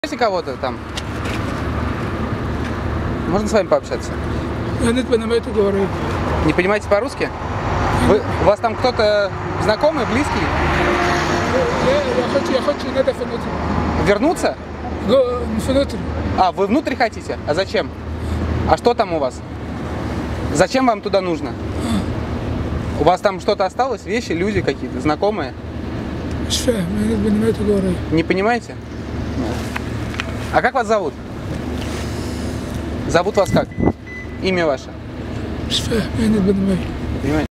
Знаете кого-то там? Можно с вами пообщаться? Я не понимаю, что говорю. Не понимаете по-русски? У вас там кто-то знакомый, близкий? Я хочу надо внутрь. Вернуться? Внутрь. А, вы внутрь хотите? А зачем? А что там у вас? Зачем вам туда нужно? У вас там что-то осталось? Вещи, люди какие-то, знакомые? Что? Я не понимаю, что говорю. Не понимаете? А как вас зовут? Зовут вас как? Имя ваше? Что? Я не понимаю. Понимаете?